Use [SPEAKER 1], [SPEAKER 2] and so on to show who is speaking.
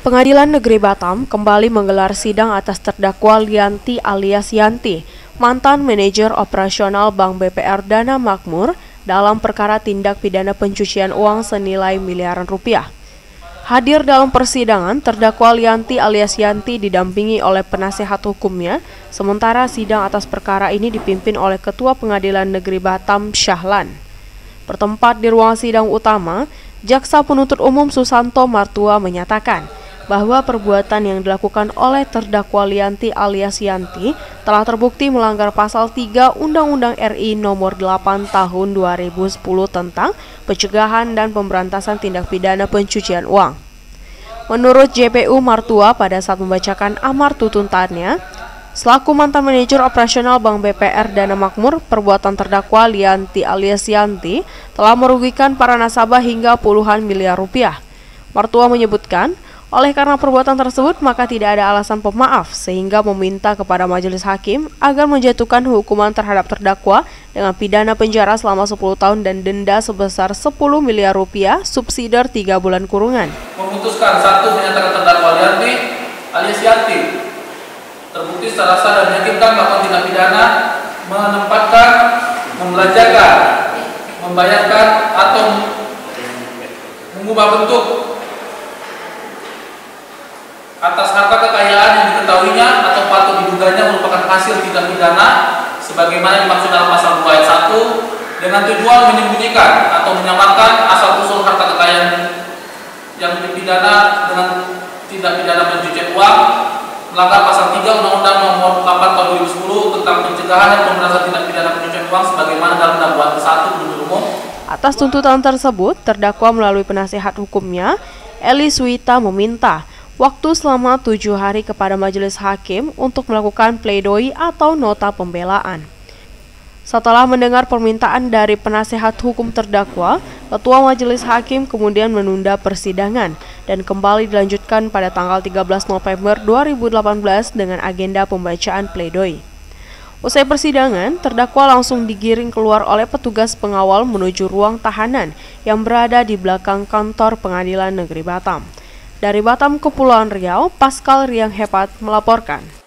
[SPEAKER 1] Pengadilan Negeri Batam kembali menggelar sidang atas terdakwa Lianti alias Yanti, mantan manajer operasional Bank BPR Dana Makmur dalam perkara tindak pidana pencucian uang senilai miliaran rupiah. Hadir dalam persidangan, terdakwa Lianti alias Yanti didampingi oleh penasehat hukumnya, sementara sidang atas perkara ini dipimpin oleh Ketua Pengadilan Negeri Batam, Syahlan. Bertempat di ruang sidang utama, Jaksa Penuntut Umum Susanto Martua menyatakan bahwa perbuatan yang dilakukan oleh terdakwa Lianti alias Yanti telah terbukti melanggar pasal 3 Undang-Undang RI Nomor 8 Tahun 2010 tentang pencegahan dan pemberantasan tindak pidana pencucian uang. Menurut JPU Martua pada saat membacakan amar tuntutannya, selaku mantan manajer operasional Bank BPR Dana Makmur, perbuatan terdakwa Lianti alias Yanti telah merugikan para nasabah hingga puluhan miliar rupiah. Martua menyebutkan, oleh karena perbuatan tersebut, maka tidak ada alasan pemaaf, sehingga meminta kepada majelis hakim agar menjatuhkan hukuman terhadap terdakwa dengan pidana penjara selama 10 tahun dan denda sebesar 10 miliar rupiah, subsidiar 3 bulan kurungan.
[SPEAKER 2] Memutuskan satu, menyatakan terdakwa Lianti alias Yanti terbukti secara sah dan meyakinkan melakukan tindak pidana menempatkan, membelanjakan, membayarkan atau mengubah bentuk atas harta kekayaan yang diketahuinya atau patut diduganya merupakan hasil tindak pidana sebagaimana dimaksud dalam pasal 2 ayat 1 dengan tujuan menyembunyikan atau menyamarkan asal-usul harta kekayaan yang dipidana dengan tindak pidana pencucian uang, melanggar pasal 3 Undang-Undang Nomor 8 Tahun 2010 tentang pencegahan dan pemberantasan tindak pidana pencucian uang sebagaimana dalam dakwaan ke-1 penuntut umum. Atas tuntutan tersebut, terdakwa melalui penasehat hukumnya, Eli Suita meminta waktu selama 7 hari kepada majelis hakim untuk melakukan pledoi atau nota pembelaan. Setelah mendengar permintaan dari penasehat hukum terdakwa, Ketua Majelis Hakim kemudian menunda persidangan dan kembali dilanjutkan pada tanggal 13 November 2018 dengan agenda pembacaan pledoi. Usai persidangan, terdakwa langsung digiring keluar oleh petugas pengawal menuju ruang tahanan yang berada di belakang kantor Pengadilan Negeri Batam. Dari Batam, Kepulauan Riau, Pascal Riang Hepat melaporkan.